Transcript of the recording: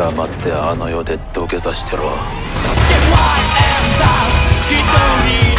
黙ってあの世で土下座してろ。 一人